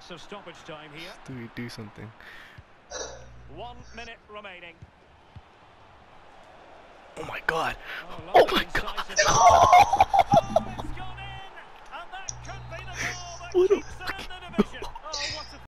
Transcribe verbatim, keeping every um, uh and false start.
minutes of stoppage time here. Do we do something? One minute remaining. Oh my god! Oh, Oh my god! oh, it's gone in, and that could be the goal that What a keeps